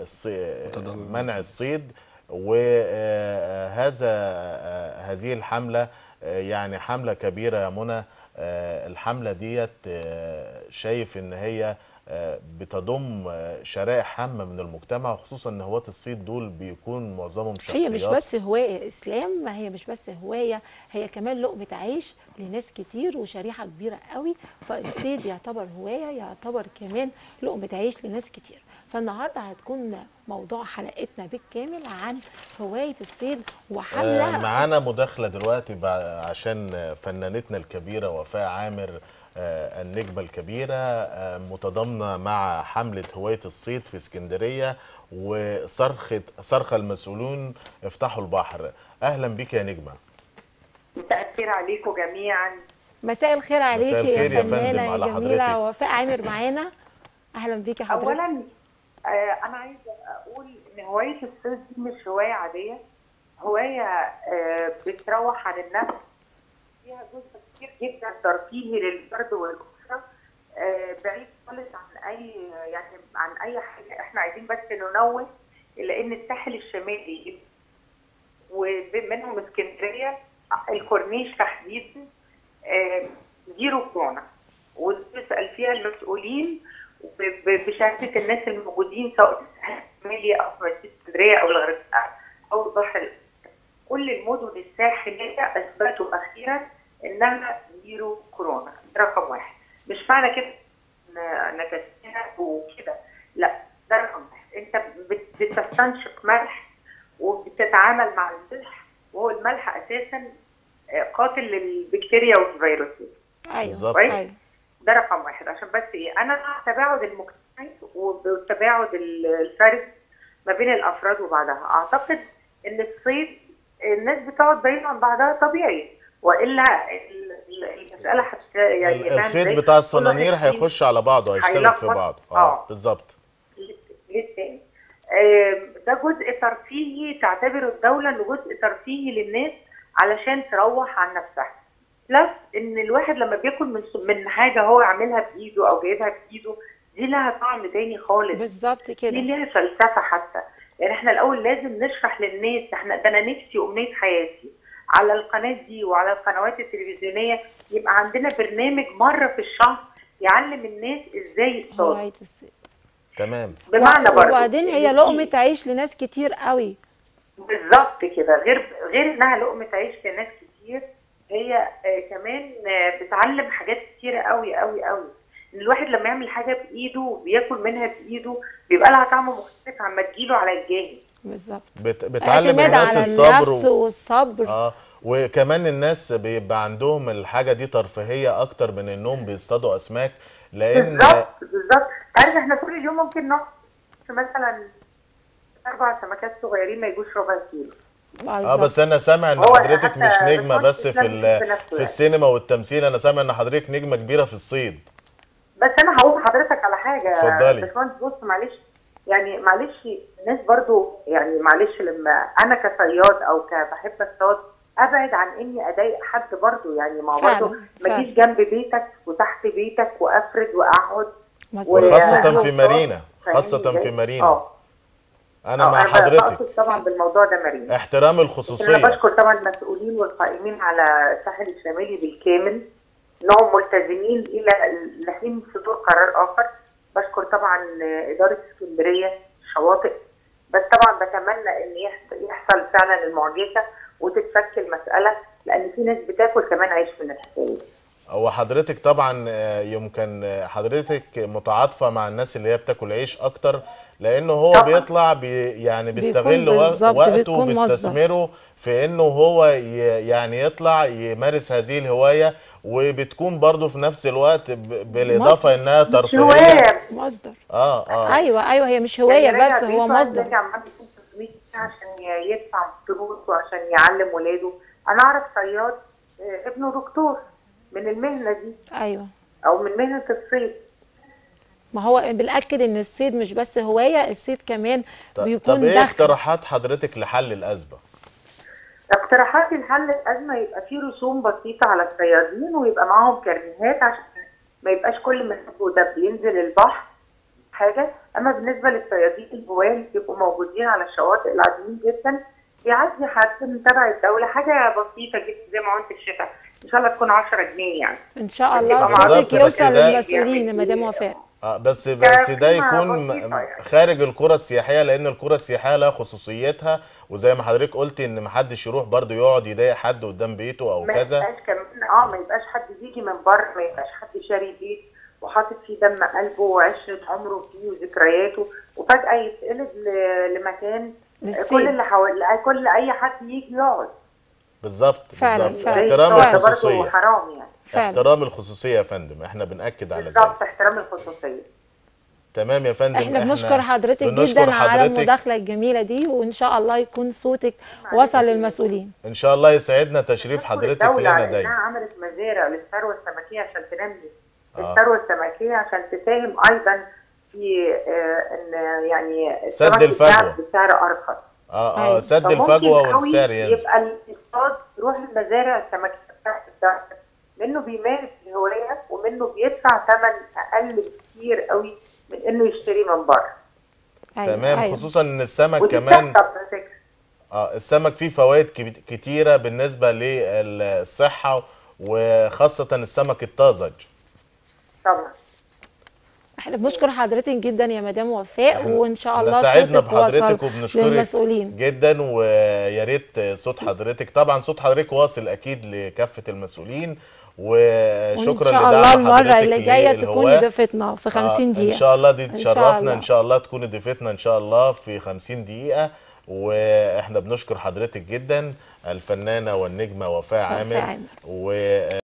منع الصيد. وهذا هذه الحملة يعني حملة كبيرة يا منى. الحملة ديت شايف ان هي بتضم شرائح هامة من المجتمع، وخصوصا ان هواة الصيد دول بيكون معظمهم هي مش شخصيات. بس هواية إسلام، ما هي مش بس هواية، هي كمان لقمة عيش لناس كتير وشريحة كبيرة قوي. فالصيد يعتبر هواية، يعتبر كمان لقمة عيش لناس كتير. فالنهاردة هتكون موضوع حلقتنا بالكامل عن هواية الصيد وحملة. معانا مداخلة دلوقتي عشان فنانتنا الكبيرة وفاء عامر، النجمة الكبيرة، متضامنة مع حملة هواية الصيد في اسكندرية صرخة المسؤولون افتحوا البحر. أهلا بك يا نجمة. مساء الخير عليكم جميعا. مساء الخير مساء عليكي يا الخير يا فنانة فندم يا على جميلة حضرتك. وفاء عامر معانا. أهلا بيكي حضرتك. اولا انا عايزه اقول ان هوايه الصيد دي مش هوايه عاديه، هوايه بتروح عن النفس، فيها جزء كتير جدا ترفيهي للفرد والاسره، بعيد خالص عن اي حاجه. احنا عايزين بس ننوه الى ان الساحل الشمالي ومنهم اسكندريه، الكورنيش تحديدا، زيرو كورونا، وتسال فيها المسؤولين بشهاده الناس الموجودين سواء في الساحل الشمالي او في اسكندريه او الغردقه او البحر. كل المدن الساحليه اثبتوا اخيرا انها زيرو كورونا. ده رقم واحد. مش معنى كده نكسنا وكده، لا، ده رقم واحد. انت بتستنشق ملح وبتتعامل مع الملح، وهو الملح اساسا قاتل للبكتيريا والفيروسات. أيوه بالظبط. أيوه. ده رقم واحد. عشان بس انا مع التباعد المجتمعي والتباعد الفردي ما بين الافراد وبعضها. اعتقد ان الصيد الناس بتقعد بعيد عن بعضها طبيعي، والا المساله الخيط بتاع الصنانير هيخش على بعضه، هيشتبك في هيلخبط. بعضه. بالظبط. للتاني. ده جزء ترفيهي تعتبره الدوله انه جزء ترفيهي للناس علشان تروح عن نفسها. بلس ان الواحد لما بياكل من حاجه هو عاملها بايده او جايبها بايده، دي لها طعم تاني خالص. بالظبط دي كده. ليها فلسفه حتى. يعني احنا الاول لازم نشرح للناس. ده انا نفسي امنيه حياتي على القناه دي وعلى القنوات التلفزيونيه يبقى عندنا برنامج مره في الشهر يعلم الناس ازاي يصطادوا. هواية الصيد. تمام. بمعنى برضه وبعدين هي لقمة عيش لناس كتير قوي. بالظبط كده. غير انها لقمه عيش لناس كتير، هي كمان بتعلم حاجات كتيره قوي قوي قوي. ان الواحد لما يعمل حاجه بايده وبياكل منها بايده بيبقى لها طعم مختلف عما تجيله على الجاهز. بالظبط. بتعلم اعتماد الناس على الصبر النفس والصبر. وكمان الناس بيبقى عندهم الحاجة دي ترفيهية أكتر من إنهم بيصطادوا أسماك، لأن بالظبط. عارف احنا طول اليوم ممكن نقعد مثلا 4 سمكات صغيرين ما يجوش ربع كيلو. بس أنا سامع إن حضرتك مش نجمة بس في السينما والتمثيل، أنا سامع إن حضرتك نجمة كبيرة في الصيد. بس أنا هقول لحضرتك على حاجة. اتفضلي. باشمهندس بص، معلش يعني، معلش الناس برضو يعني، معلش لما أنا كصياد أو كبحب اصطاد ابعد عن اني اضايق حد برضو. يعني ما برضو ما اجيش جنب بيتك وتحت بيتك وافرد واقعد، وخاصة في مارينا. خاصة في مارينا. انا مع حضرتك طبعا بالموضوع ده مارينا. احترام الخصوصية. انا بشكر طبعا المسؤولين والقائمين على الساحل الشمالي بالكامل انهم ملتزمين الى لحين صدور قرار اخر. بشكر طبعا ادارة اسكندرية الشواطئ. بس طبعا بتمنى ان يحصل فعلا المعجزة وتتفك المسألة، لأن في ناس بتاكل كمان عيش من الحكاية. هو حضرتك طبعا يمكن حضرتك متعاطفة مع الناس اللي هي بتاكل عيش أكتر، لأنه هو طبعا بيطلع يعني بيستغل وقته وبيستثمره في إنه هو يعني يطلع يمارس هذه الهواية، وبتكون برضه في نفس الوقت بالإضافة إنها ترفيهية. مصدر. أيوه هي مش هواية بس هو مصدر. عشان يدفع فلوس وعشان يعلم ولاده. انا اعرف صياد ابنه دكتور من المهنه دي. ايوه. او من مهنه الصيد. ما هو بنأكد ان الصيد مش بس هوايه، الصيد كمان بيكون طب ايه اقتراحات حضرتك لحل الازمه؟ اقتراحاتي لحل الازمه يبقى في رسوم بسيطه على الصيادين ويبقى معاهم كارنيهات عشان ما يبقاش كل ما ده بينزل البحر حاجه. اما بالنسبه للصيادين الهواه اللي بيبقوا موجودين على الشواطئ العاديين جدا، بيعدي حد من تبع الدوله حاجه بسيطه جدا زي معونه الشتاء، ان شاء الله تكون 10 جنيه يعني. ان شاء الله بتبقى صوتك معروف، بس يوصل ده للمسؤولين يا مدام وفاء. بس ده كقيمة يكون بسيطة يعني. خارج القرى السياحيه، لان القرى السياحيه لها خصوصيتها، وزي ما حضرتك قلتي ان محدش يروح برضه يقعد يضايق حد قدام بيته او ما كذا. يبقاش كمان ما يبقاش حد بيجي من بره، ما يبقاش حد شاري بيت وحاطط فيه دم قلبه وعشره عمره فيه وذكرياته، وفجاه يتقلب لمكان كل اللي حواليه، كل اي حد يجي يقعد. بالظبط فعلا بالظبط. فعلا احترام فعلا. الخصوصيه، برضه حرام يعني. فعلا. احترام الخصوصيه يا فندم، احنا بنأكد على ذلك. بالظبط، احترام الخصوصيه. تمام يا فندم. احنا بنشكر حضرتك بنشكر جدا على حضرتك. المداخله الجميله دي، وان شاء الله يكون صوتك وصل للمسؤولين. ان شاء الله يسعدنا تشريف بشكر حضرتك الدولة لنا على دايما. انها عملت مزارع للثروه السمكيه عشان تنمي الثروه السمكيه، عشان تساهم ايضا في ان يعني سد الفجوه بسعر ارخص. سد الفجوه والسعر ينزل. يبقى الاقتصاد يروح المزارع السمكيه بتاعت الدولة، منه بيمارس الهوايه ومنه بيدفع ثمن اقل بكتير قوي من انه يشتري من بره. تمام. خصوصا ان السمك كمان السمك فيه فوائد كتيره بالنسبه للصحه، وخاصه السمك الطازج. طبعا. احنا بنشكر حضرتك جدا يا مدام وفاء، وان شاء الله سعدنا صوتك وصل بحضرتك وبنشكرك جدا، ويا ريت صوت حضرتك، طبعا صوت حضرتك واصل اكيد لكافه المسؤولين، وشكرا لدعم حضرتك. ان شاء الله المره اللي جايه تكوني ضيفتنا في 50 دقيقه. ان شاء الله دي تشرفنا، ان شاء الله تكوني ضيفتنا ان شاء الله في 50 دقيقه. واحنا بنشكر حضرتك جدا، الفنانه والنجمه وفاء عامر.